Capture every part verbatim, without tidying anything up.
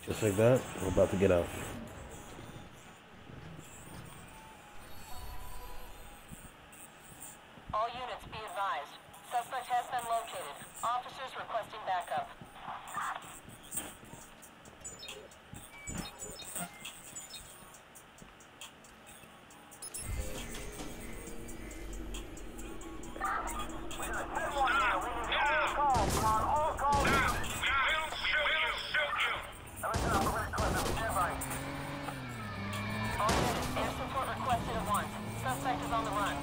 Just like that, we're about to get out. All units be advised. Suspect has been located. Officers requesting backup. All units, air support requested at once. Suspect is on the run.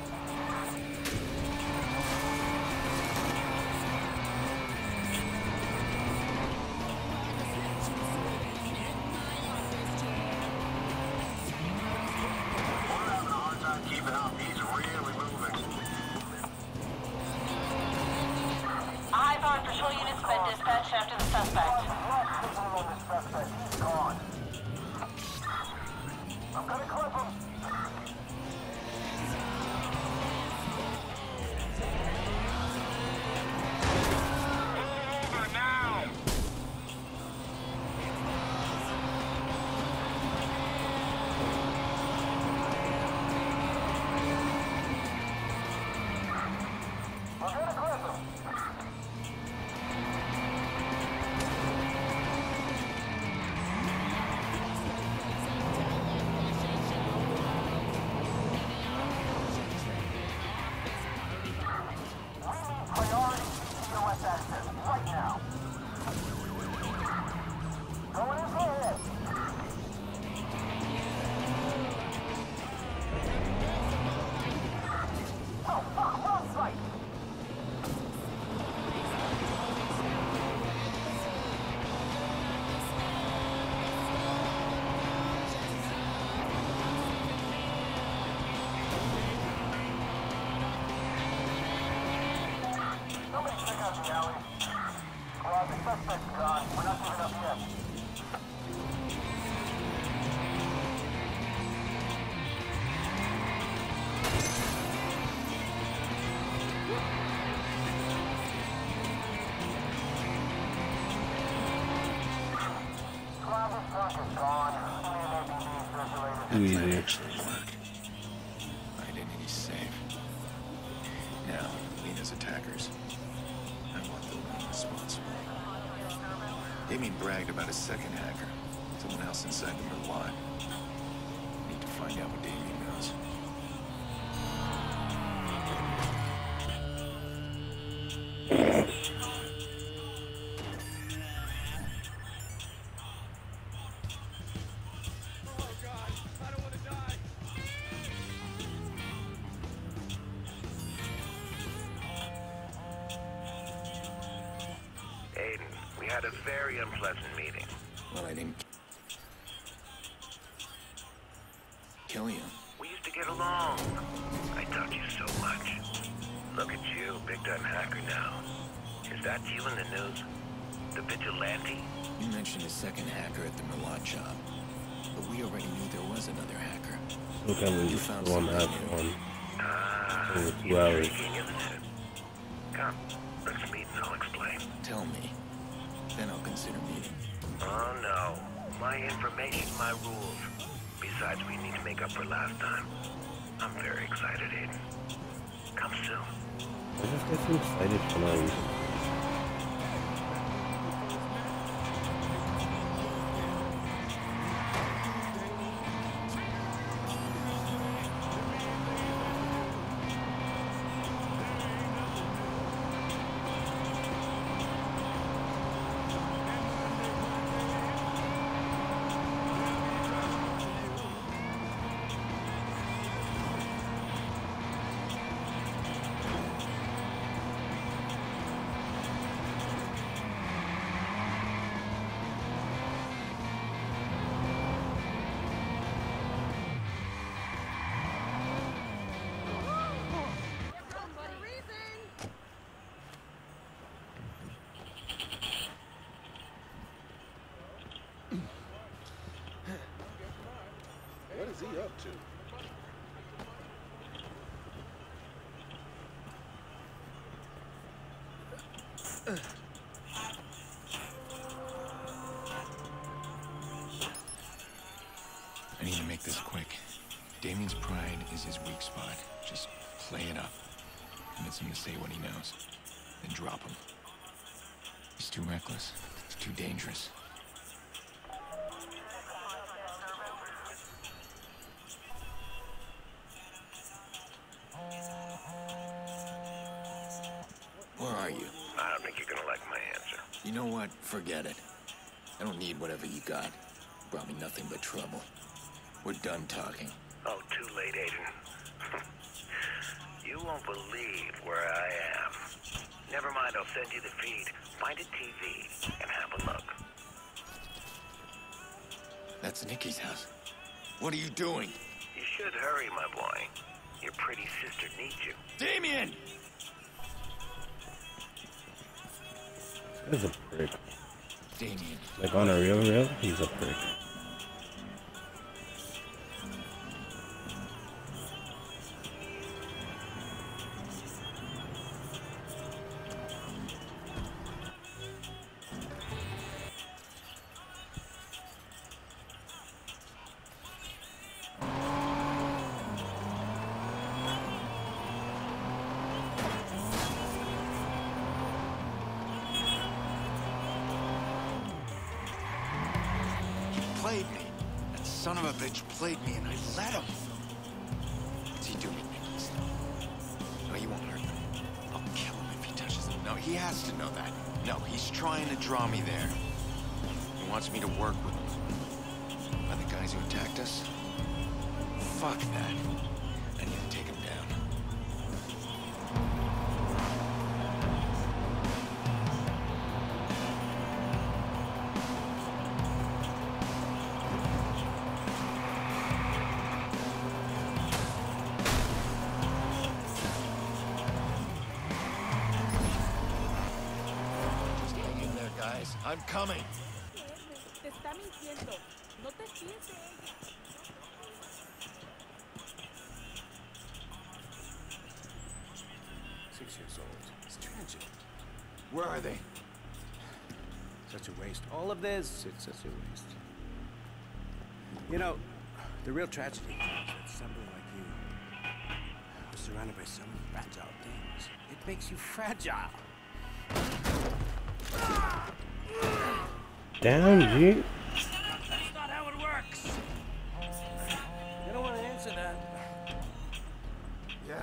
A high-powered patrol unit's been dispatched after the suspect. I'm gonna clip him. Over now. I'm gonna clip him. Priority C O S access right now. Going in for it. Oh, fuck, wrong site. Somebody check out the alley. Well, the suspect's gone. We're not giving up yet. Travis truck is gone. Only an A B D circulated. Too That easy. actually work. Identity safe. Now, Lena's attackers. I want the one responsible. Damien bragged about a second hacker. Someone else inside the Merlot. Need to find out what Damien knows. Aiden, we had a very unpleasant meeting. Well, I didn't kill you. We used to get along. I taught you so much. Look at you, big-time hacker now. Is that you in the news? The vigilante? You mentioned a second hacker at the Merlot job. But we already knew there was another hacker. Look at me, You found the one something that new. one. Ah, Over two hours. intriguing, isn't it? Come, let's meet and I'll explain. Tell me. Then I'll consider meeting. Oh, no. My information, my rules. Besides, we need to make up for last time. I'm very excited, Aiden. Come soon. I just get so excited for no reason. What is he up to? this quick. Damien's pride is his weak spot. Just play it up. Convince him to say what he knows. Then drop him. He's too reckless. He's too dangerous. Where are you? I don't think you're gonna like my answer. You know what? Forget it. I don't need whatever you got. Brought me nothing but trouble. We're done talking. Oh, too late, Aiden. You won't believe where I am. Never mind, I'll send you the feed. Find a T V and have a look. That's Nikki's house. What are you doing? You should hurry, my boy. Your pretty sister needs you. Damien! He's a prick. Damien. Like on a real real, he's a prick. Played me. That son of a bitch played me and I let him. What's he doing, Nicholas? No, he won't hurt them. I'll kill him if he touches them. No, he has to know that. No, he's trying to draw me there. He wants me to work with him. By the guys who attacked us? Fuck that. I need to take him down. I'm coming. Te está mintiendo. No te fíes de ella. Six years old. It's tragic. Where are they? Such a waste. All of this, it's such a waste. You know, the real tragedy is that somebody like you was surrounded by so many fragile things. It makes you fragile. Damn, G. That's not how it works. You don't want to answer that. Yeah.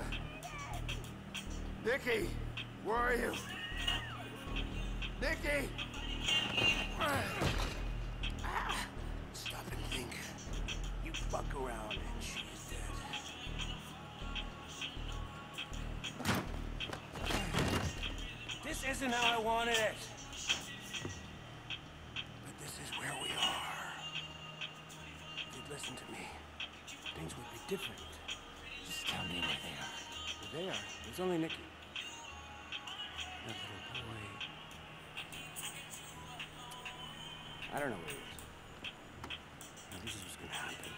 Nikki, where are you? Nikki! Stop and think. You fuck around and she's dead. This isn't how I wanted it. But this is where we are. If you'd listen to me, things would be different. Just tell me where they are. Where they are, there's only Nikki. That little boy. I don't know where he is. Now, this is what's gonna happen.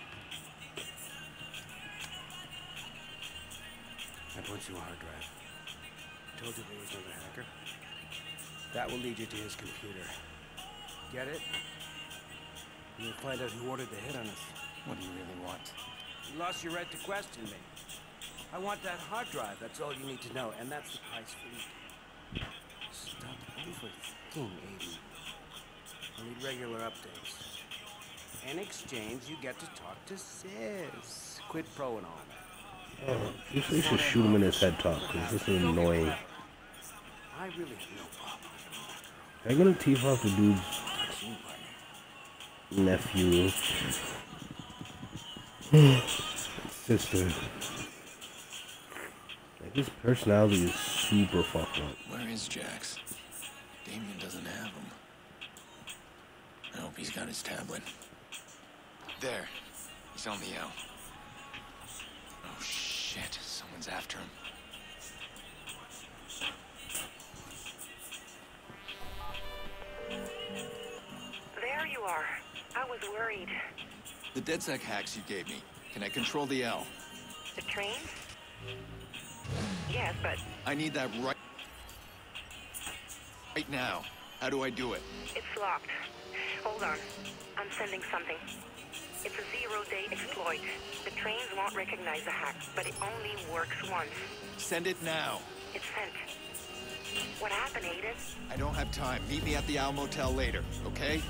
I bought you a hard drive. I told you there was another hacker. That will lead you to his computer. Get it? And you'll find out who ordered the hit on us. What do you really want? You lost your right to question me. I want that hard drive, that's all you need to know, and that's the price for it. Stop overthinking, Aiden. I need regular updates. In exchange, you get to talk to Sis. Quid pro and all that. Oh, you should just shoot him in his head top, because this is annoying. I really have no problem with I'm gonna teeth off the dude's that. nephew. Sister. Like, his personality is super fucked up. Where is Jax? Damien doesn't have him. I hope he's got his tablet. There. He's on the L. Oh shit, someone's after him. There you are. I was worried. The DedSec hacks you gave me. Can I control the L? The train? Yes, but I need that right... right now. How do I do it? it's locked. Hold on. I'm sending something. It's a zero-day exploit. The trains won't recognize the hack, but it only works once. Send it now. It's sent. What happened, Aiden? I don't have time. Meet me at the Al Motel later, okay?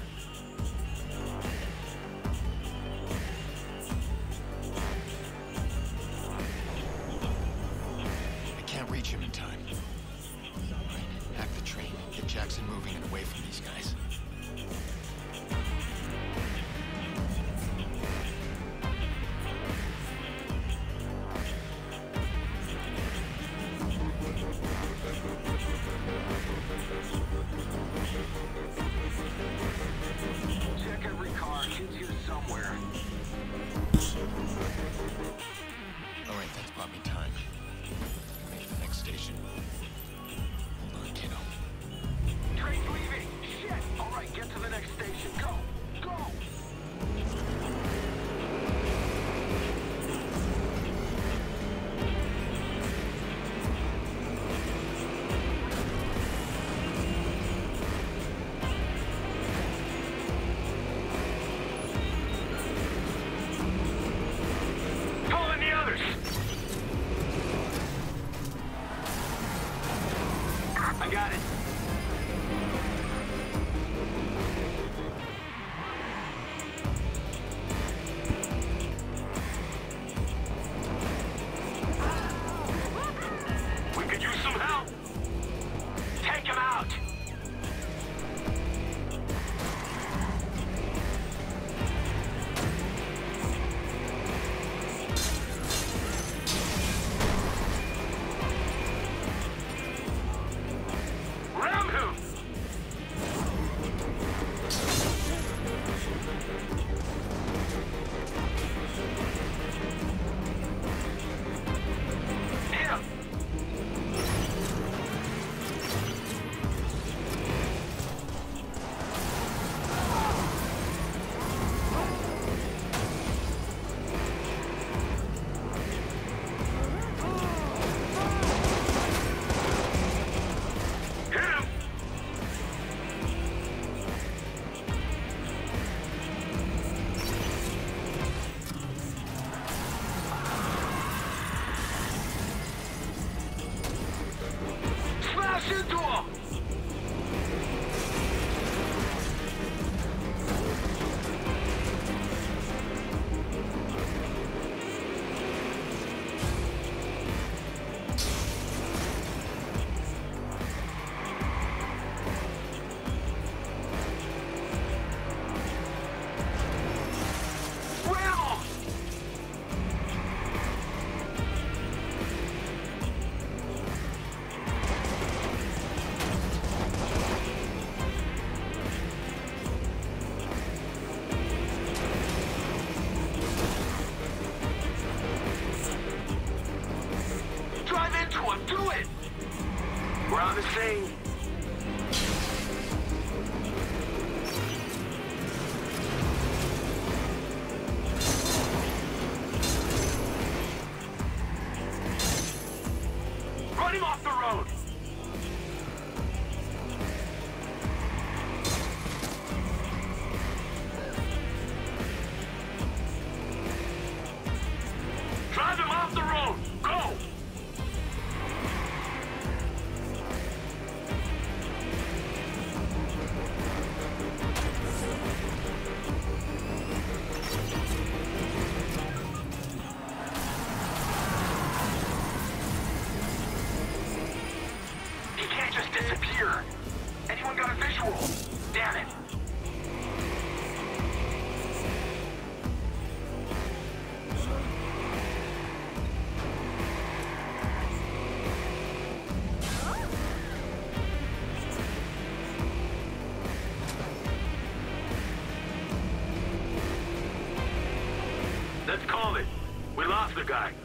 I can't reach him in time. All right, hack the train. Get Jackson moving and away from these guys. Check every car. Kids here somewhere. All right, that's bought me time. Make the next station. Hold on, kiddo. Train's leaving. Shit. All right, get to the next station. Go. Go. Calling the others. I got it. We could use some help. Take him out. Ram him. Hit him. Hit him. Smash into him. Ram him. Drive into him. Do it. We're on the scene. Run him off the road. Drive him off the road. Go. He can't just disappear. Anyone got a visual? Damn it. Let's call it. We lost the guy.